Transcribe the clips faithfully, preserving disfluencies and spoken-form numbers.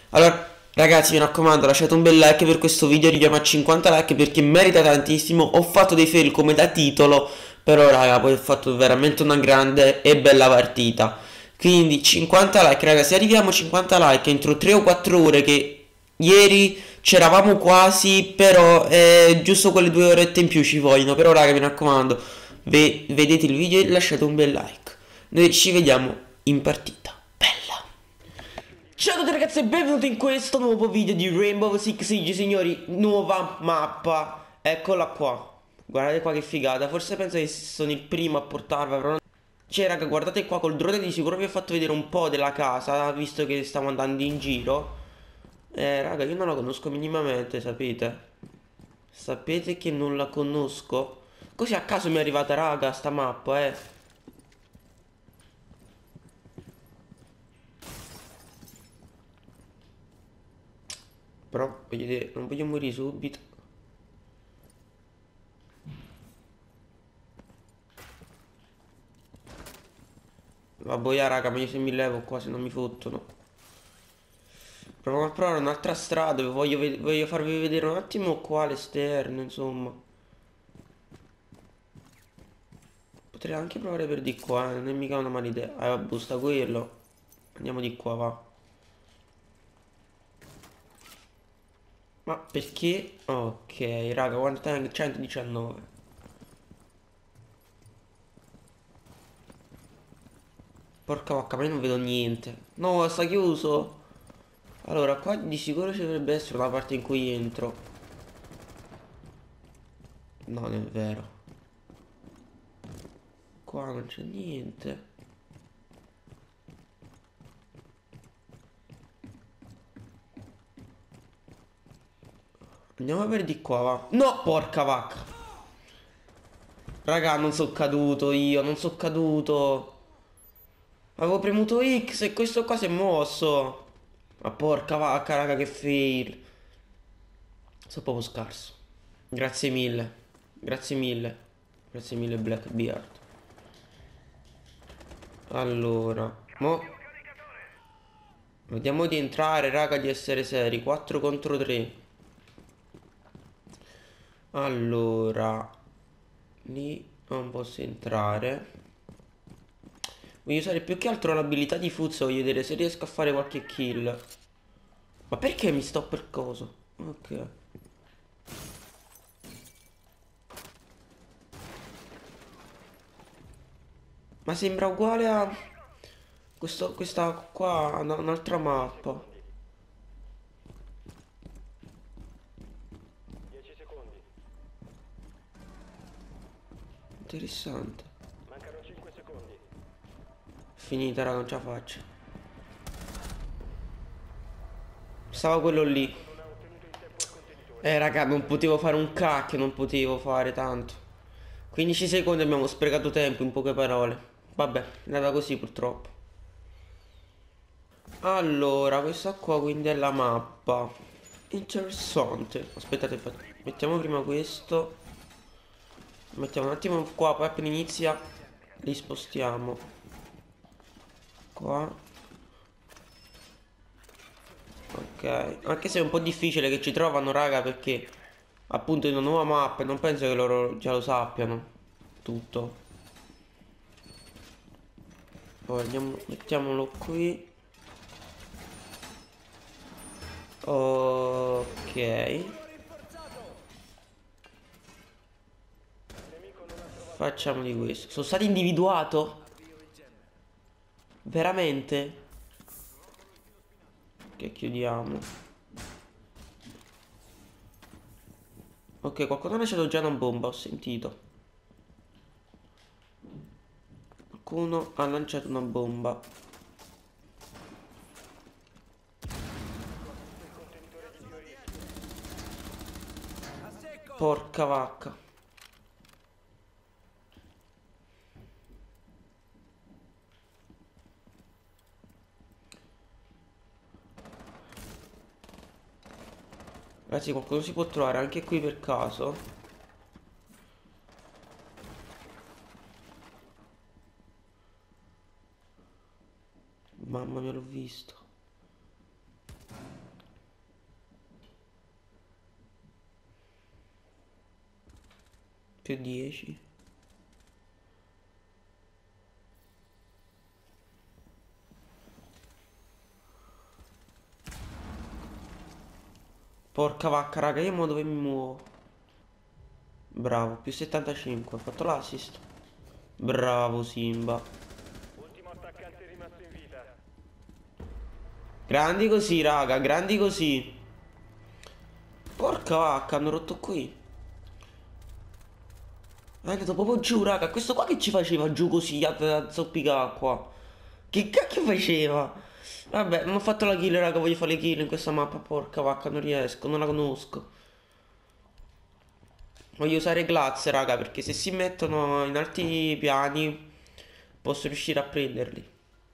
Allora, ragazzi, mi raccomando, lasciate un bel like per questo video, arriviamo a cinquanta like perché merita tantissimo. Ho fatto dei fail come da titolo, però raga, poi ho fatto veramente una grande e bella partita. Quindi cinquanta like, raga, se arriviamo a cinquanta like entro tre o quattro ore, che ieri c'eravamo quasi, però eh, giusto quelle due orette in più ci vogliono. Però raga, mi raccomando, ve- vedete il video e lasciate un bel like. Noi ci vediamo in partita. Bella! Ciao a tutti ragazzi e benvenuti in questo nuovo video di Rainbow Six Siege, signori. Nuova mappa, eccola qua. Guardate qua che figata. Forse penso che sono il primo a portarla, però non... Cioè raga, guardate qua, col drone di sicuro vi ho fatto vedere un po' della casa, visto che stiamo andando in giro. Eh raga, io non la conosco minimamente, sapete? Sapete che non la conosco? Così a caso mi è arrivata, raga, sta mappa, eh. Però voglio dire, non voglio morire subito. Ma boia raga, ma io se mi levo qua se non mi fottono. Proviamo a provare un'altra strada. Voglio, ve- voglio farvi vedere un attimo qua l'esterno, insomma. Potrei anche provare per di qua, eh, non è mica una mala idea. Ah, vabbè, sta quello. Andiamo di qua, va. Ma perché? Ok, raga, one tank centodiciannove. Porca vacca, ma io non vedo niente. No, sta chiuso. Allora, qua di sicuro ci dovrebbe essere una parte in cui entro. No, non è vero. Qua non c'è niente. Andiamo per di qua, va. No, porca vacca. Raga, non sono caduto io, non sono caduto. Avevo premuto X e questo qua si è mosso. Ma porca vacca, raga, che fail. Sono proprio scarso. Grazie mille. Grazie mille. Grazie mille, Blackbeard. Allora, mo vediamo di entrare, raga, di essere seri. quattro contro tre. Allora, lì non posso entrare. Voglio usare più che altro l'abilità di Fuzzo. Voglio vedere se riesco a fare qualche kill. Ma perché mi sto per coso? Ok. Ma sembra uguale a questo, questa qua, una- un'altra mappa. Interessante. Finita, raga, non ce la faccio. Stava quello lì. Eh, raga, non potevo fare un cacchio, non potevo fare tanto. quindici secondi abbiamo sprecato tempo, in poche parole. Vabbè, è andata così purtroppo. Allora, questa qua quindi è la mappa. Interessante. Aspettate, aspetta. Mettiamo prima questo. Mettiamo un attimo qua, poi appena inizia li spostiamo. Qua. Ok. Anche se è un po' difficile che ci trovano, raga, perché appunto è una nuova mappa e non penso che loro già lo sappiano. Tutto. Poi andiamo, mettiamolo qui. Ok. Facciamo di questo. Sono stato individuato? Veramente? Che chiudiamo. Ok, qualcuno ha lasciato già una bomba, ho sentito. Qualcuno ha lanciato una bomba. Porca vacca. Ragazzi, qualcuno si può trovare anche qui per caso? Mamma mia, l'ho visto. Più dieci. Porca vacca, raga, io mo dove mi muovo? Bravo, più settantacinque, ho fatto l'assist. Bravo Simba. Ultimo attaccante rimasto in vita. Grandi così, raga, grandi così. Porca vacca, hanno rotto qui. È andato proprio giù, raga. Questo qua che ci faceva giù così a, a zoppicare qua? Che cacchio faceva? Vabbè, non ho fatto la kill, raga. Voglio fare le kill in questa mappa. Porca vacca, non riesco, non la conosco. Voglio usare Glaz, raga, perché se si mettono in alti piani posso riuscire a prenderli.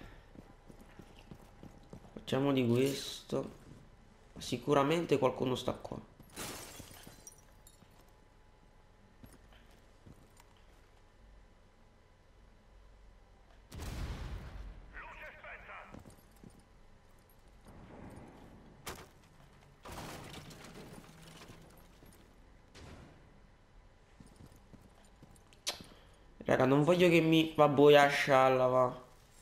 Facciamo di questo. Sicuramente qualcuno sta qua. Raga, non voglio che mi va boia a scialla, va.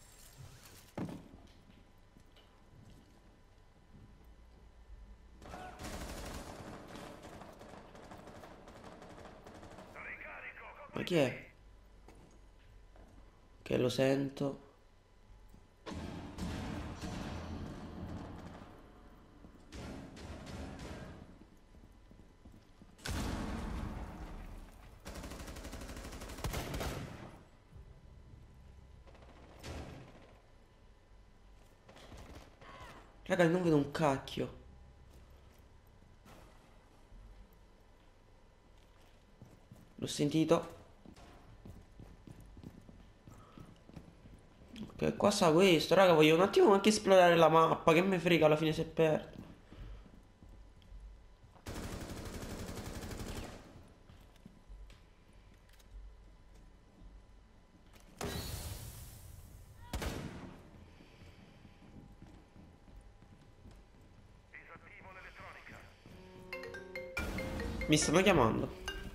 Ma chi è? Che lo sento. Raga, non vedo un cacchio. L'ho sentito. Ok, qua sta questo. Raga, voglio un attimo anche esplorare la mappa. Che me frega alla fine se perdo. Disattivo l'elettronica. Mi stanno chiamando.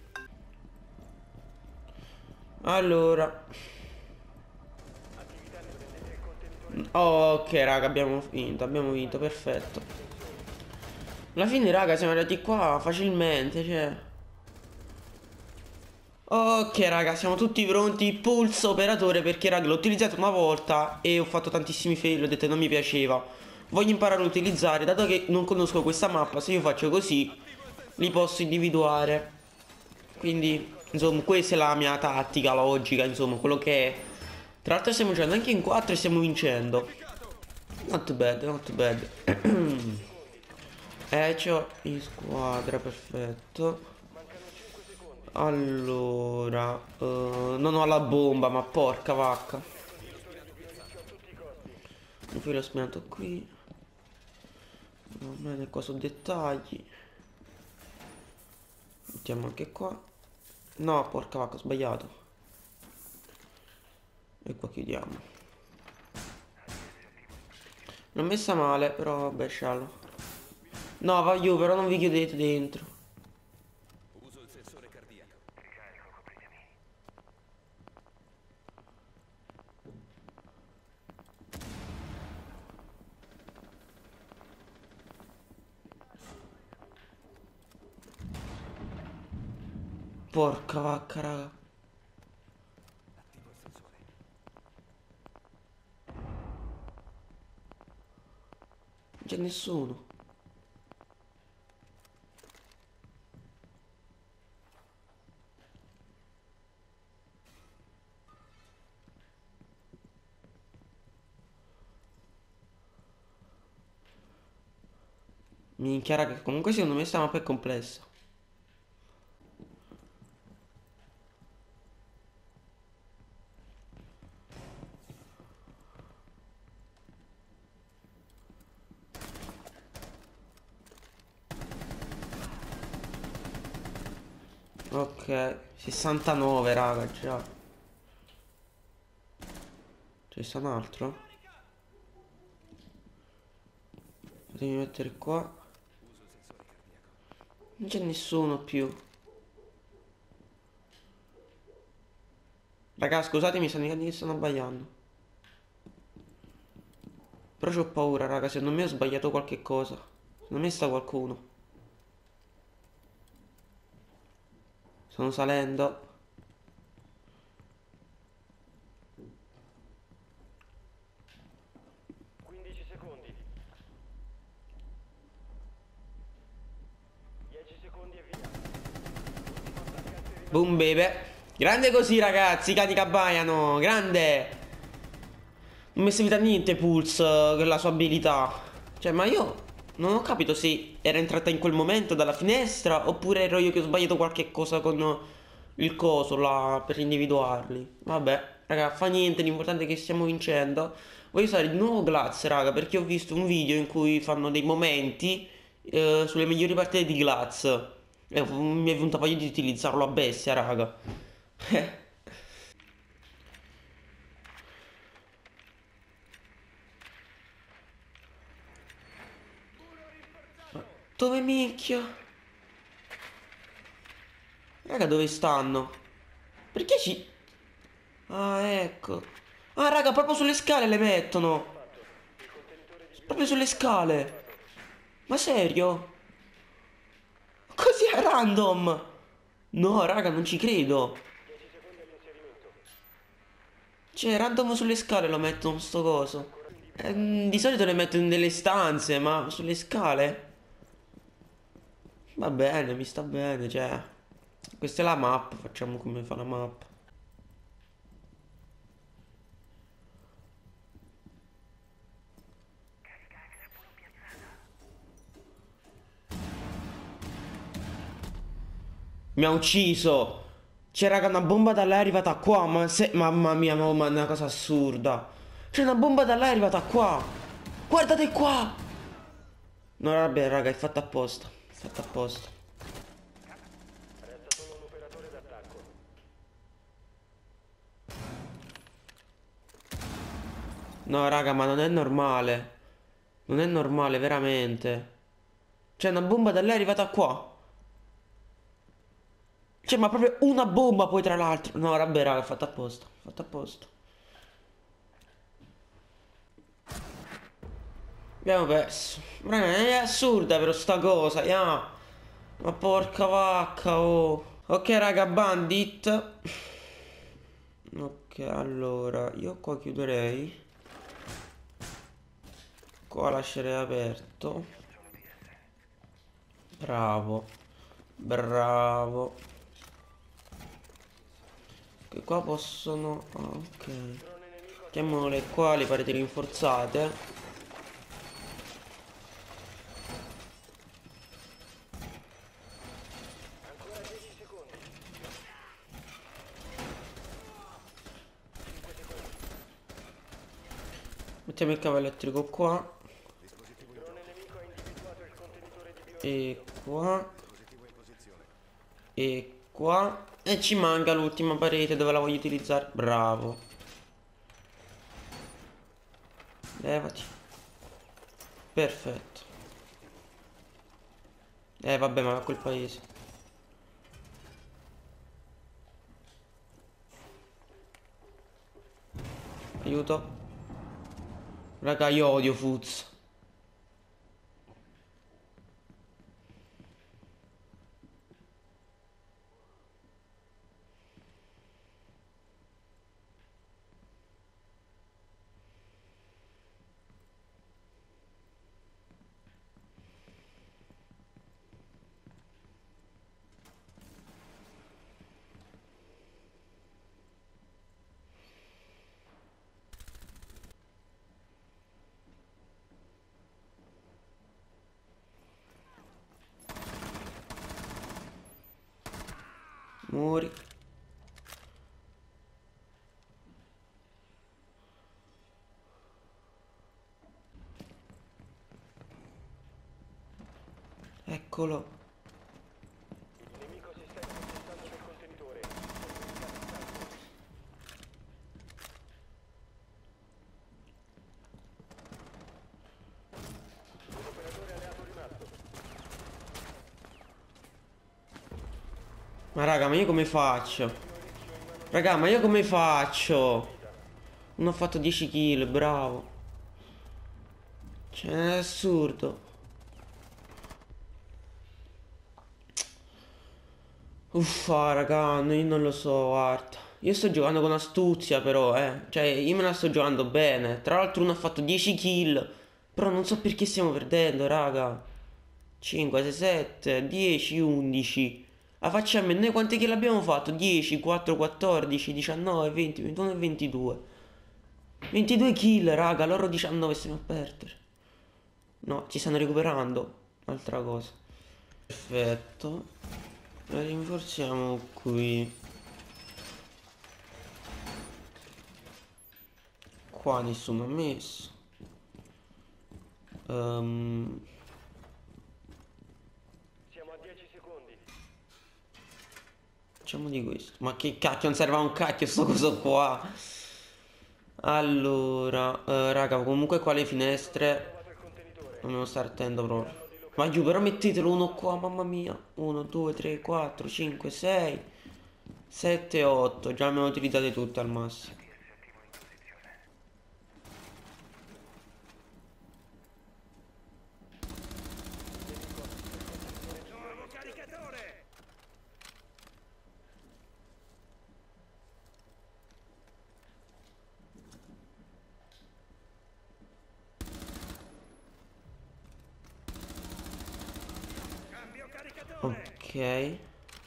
Allora. Attività nel contenitore. Oh, ok, raga, abbiamo vinto. Abbiamo vinto, perfetto. Alla fine, raga, siamo arrivati qua facilmente, cioè. Ok, raga, siamo tutti pronti. Pulso operatore perché, raga, l'ho utilizzato una volta e ho fatto tantissimi fail. Ho detto che non mi piaceva. Voglio imparare a utilizzare. Dato che non conosco questa mappa, se io faccio così, li posso individuare. Quindi, insomma, questa è la mia tattica, logica, insomma, quello che è. Tra l'altro stiamo giocando anche in quattro e stiamo vincendo. Not bad, not bad. Eh, c'ho in squadra, perfetto. Mancano cinque secondi. Allora, eh, non ho la bomba, ma porca vacca. Contenitore di munizioni a tutti i costi. Un filo spinato qui. Va bene, qua sono dettagli. Mettiamo anche qua. No, porca vacca, ho sbagliato. E qua chiudiamo. L'ho messa male, però vabbè, sciallo. No, va giù, però non vi chiudete dentro. Uso il sensore cardiaco. Ricarico, copritemi. Porca vacca, raga. Attivo il sensore. Non c'è nessuno. Minchia, raga, comunque secondo me sta mappa è complessa. Ok, sessantanove, raga, già. C'è sta un altro? Fatemi mettere qua. Uso il sensore cardiaco. Non c'è nessuno più. Raga, scusatemi, stanno che stanno sbagliando. Però c'ho paura, raga, secondo me ho sbagliato qualche cosa. Secondo me sta qualcuno. Stanno salendo. quindici secondi. dieci secondi e via. Ultimo attaccante rimasto. Boom, baby. Grande così, ragazzi, cani che abbaiano. Grande. Non mi è servita a niente Pulse con la sua abilità. Cioè, ma io non ho capito se era entrata in quel momento dalla finestra oppure ero io che ho sbagliato qualche cosa con il coso là per individuarli. Vabbè, raga, fa niente, l'importante è che stiamo vincendo. Voglio usare di nuovo Glaz, raga, perché ho visto un video in cui fanno dei momenti eh, sulle migliori partite di Glaz. E mi è venuta voglia di utilizzarlo a bestia, raga. Dove minchia? Raga, dove stanno? Perché ci... Ah, ecco. Ah, raga, proprio sulle scale le mettono. Proprio sulle scale. Ma serio? Così a random. No, raga, non ci credo. dieci secondi all'inserimento. Cioè, random sulle scale lo mettono sto coso. Eh, di solito le mettono in delle stanze, ma sulle scale? Va bene, mi sta bene, cioè. Questa è la map, facciamo come fa la map. Mi ha ucciso. C'è raga una bomba da là è arrivata qua. Ma se... Mamma mia, mamma, è una cosa assurda. C'è una bomba da là è arrivata qua. Guardate qua. No, vabbè, raga, è fatta apposta. È fatta apposta. Resta solo un operatore d'attacco. No, raga, ma non è normale. Non è normale, veramente. C'è una bomba da là è arrivata qua. Cioè, ma proprio una bomba poi tra l'altro. No, vabbè, raga, è fatta apposta. Fatta apposta. Abbiamo perso. Raga, è assurda però sta cosa, yeah. Ma porca vacca, oh. Ok, raga, bandit. Ok, allora, io qua chiuderei. Qua lascerei aperto. Bravo. Bravo. Che qua possono... Ah, ok. Mettiamole qua le pareti rinforzate. Ancora dieci secondi. cinque secondi. Mettiamo il cavallo elettrico qua. Drone nemico ha individuato il contenitore di bio. E qua. E qua. E ci manca l'ultima parete dove la voglio utilizzare. Bravo. Levati. Perfetto. Eh vabbè, ma a quel paese. Aiuto. Raga, io odio Fuz. Muri. Eccolo. Il nemico si sta impossessando del contenitore. Un operatore alleato rimasto. Ma raga, ma io come faccio? Orecchio in mano Raga, ma io come faccio? Non ho fatto dieci kill, bravo. Cioè, è assurdo. Uffa, raga, no, io non lo so, guarda. Io sto giocando con astuzia, però, eh. Cioè, io me la sto giocando bene. Tra l'altro uno ha fatto dieci kill. Però non so perché stiamo perdendo, raga. cinque, sei, sette, dieci, undici. La facciamo, e noi quanti kill abbiamo fatto? dieci, quattro, quattordici, diciannove, venti, ventuno e ventidue. ventidue kill, raga, loro diciannove stiamo a perdere. No, ci stanno recuperando. Altra cosa. Perfetto. La rinforziamo qui. Qua nessuno ha messo. Ehm, Siamo a dieci secondi. Facciamo di questo. Ma che cacchio, non serve a un cacchio sto coso qua. Allora, eh, raga, comunque qua le finestre Trovato il contenitore. dobbiamo stare attento proprio. Ma giù, però mettetelo uno qua, mamma mia. uno, due, tre, quattro, cinque, sei, sette, otto. Già abbiamo utilizzate tutte al massimo. Nuovo caricatore! Cambio caricatore! Ok.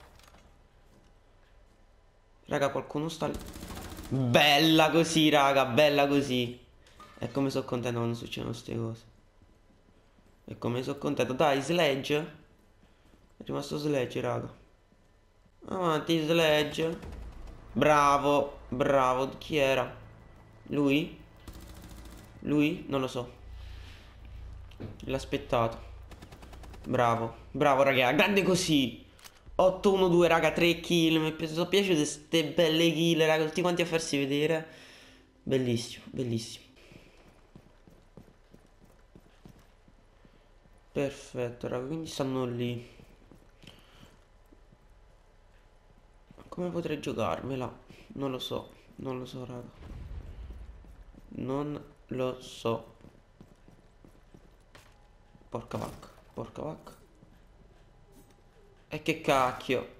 Raga, qualcuno sta lì. Bella così, raga, bella così. E come sono contento quando succedono queste cose. E come sono contento. Dai, Sledge. È rimasto Sledge, raga. Avanti, Sledge. Bravo, bravo. Chi era? Lui? Lui? Non lo so. L'ha aspettato. Bravo, bravo, raga. Grande così. otto uno due, raga, tre kill. Mi sono piaciute queste belle kill, raga. Tutti quanti a farsi vedere. Bellissimo, bellissimo. Perfetto, raga, quindi stanno lì. Come potrei giocarmela? Non lo so, non lo so, raga. Non lo so. Porca vacca, porca vacca. E che cacchio.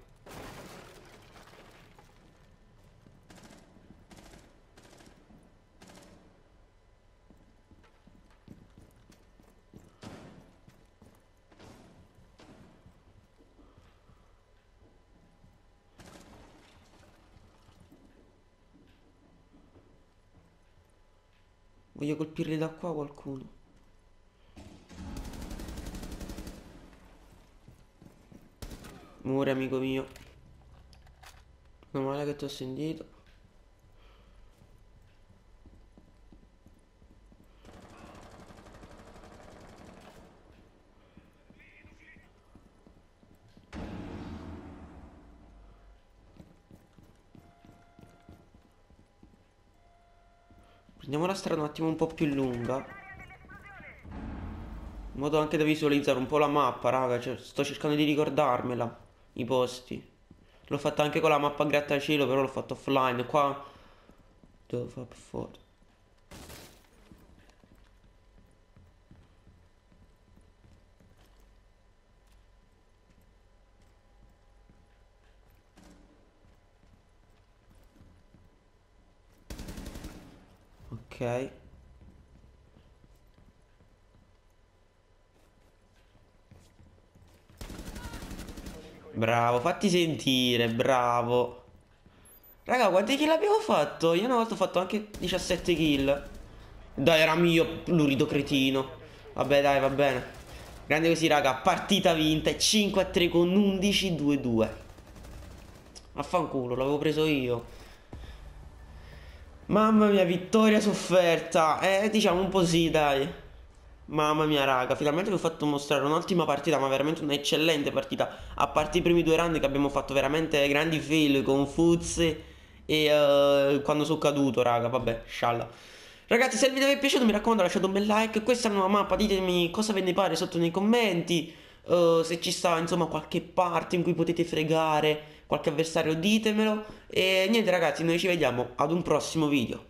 Voglio colpirli da qua qualcuno. Muore, amico mio. Non male che ti ho sentito. Prendiamo la strada un attimo un po' più lunga. In modo anche da visualizzare un po' la mappa, raga. Cioè, sto cercando di ricordarmela. I posti. L'ho fatta anche con la mappa a grattacielo, però l'ho fatto offline. Qua devo fare per forza. Ok. Bravo, fatti sentire, bravo. Raga, quanti kill abbiamo fatto? Io una volta ho fatto anche diciassette kill. Dai, era mio, lurido cretino. Vabbè, dai, va bene. Grande così, raga, partita vinta. cinque a tre con undici due due. Affanculo, l'avevo preso io. Mamma mia, vittoria sofferta. Eh, diciamo un po' sì, dai. Mamma mia, raga, finalmente vi ho fatto mostrare un'ottima partita, ma veramente un'eccellente partita. A parte i primi due round che abbiamo fatto veramente grandi fail con Fuzze e eh, quando sono caduto, raga, vabbè, scialla. Ragazzi, se il video vi è piaciuto, mi raccomando, lasciate un bel like. Questa è una nuova mappa, ditemi cosa ve ne pare sotto nei commenti. eh, se ci sta insomma qualche parte in cui potete fregare qualche avversario ditemelo. E niente ragazzi, noi ci vediamo ad un prossimo video.